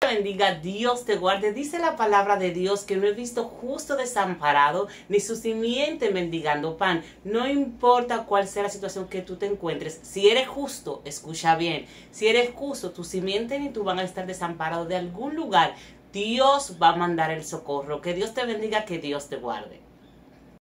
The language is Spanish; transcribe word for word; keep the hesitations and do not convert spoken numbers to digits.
bendiga, Dios te guarde. Dice la palabra de Dios que no he visto justo desamparado, ni su simiente mendigando pan. No importa cuál sea la situación que tú te encuentres, si eres justo, escucha bien, si eres justo, tu simiente ni tú van a estar desamparados de algún lugar. Dios va a mandar el socorro. Que Dios te bendiga, que Dios te guarde.